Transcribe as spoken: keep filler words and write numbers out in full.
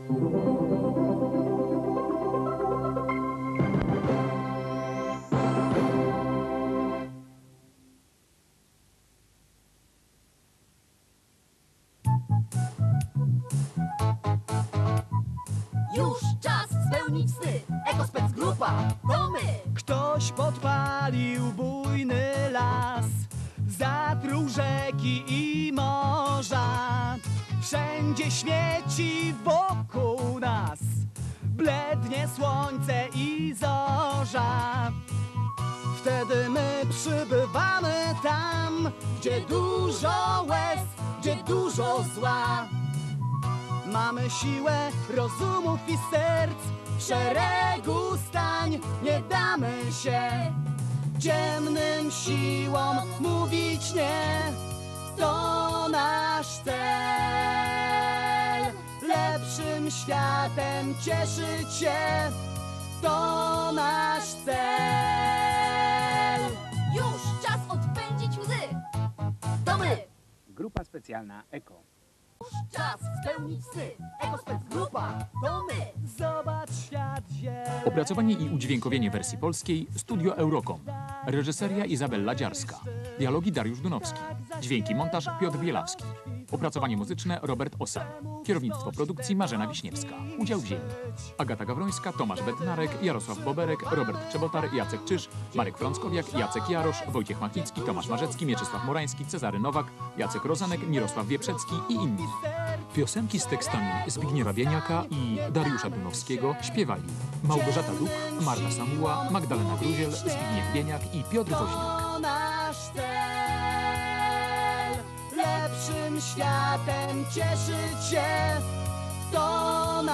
Już czas spełnić sny. Ekospec Grupa to my. Ktoś podpalił bujny las, zatruł rzeki i morza. Wszędzie śmieci wokół nas, blednie słońce i zorza. Wtedy my przybywamy tam, gdzie dużo łez, gdzie dużo zła. Mamy siłę rozumów i serc, w szeregu stań, nie damy się ciemnym siłom mówić nie. To nasz cel, lepszym światem cieszyć się. To nasz cel. Już czas odpędzić łzy. To my. Grupa specjalna Eko. Już czas spełnić sny. Ekospec Grupa to my. Zobacz świat zielony. Opracowanie i udźwiękowienie wersji polskiej Studio Eurocom. Reżyseria Izabella Dziarska. Dialogi Dariusz Dunowski. Dźwięki montaż Piotr Bielawski. Opracowanie muzyczne Robert Osa. Kierownictwo produkcji Marzena Wiśniewska. Udział wzięli Agata Gawrońska, Tomasz Bednarek, Jarosław Boberek, Robert Czebotar, Jacek Czyż, Marek Frąckowiak, Jacek Jarosz, Wojciech Machnicki, Tomasz Marzecki, Mieczysław Morański, Cezary Nowak, Jacek Rozanek, Mirosław Wieprzecki i inni. Piosenki z tekstami Zbigniewa Bieniaka i Dariusza Dunowskiego śpiewali Małgorzata Duk, Marta Samuła, Magdalena Gruziel, Zbigniew Bieniak i Piotr Woźniak. To nasz cel, lepszym światem cieszyć się. To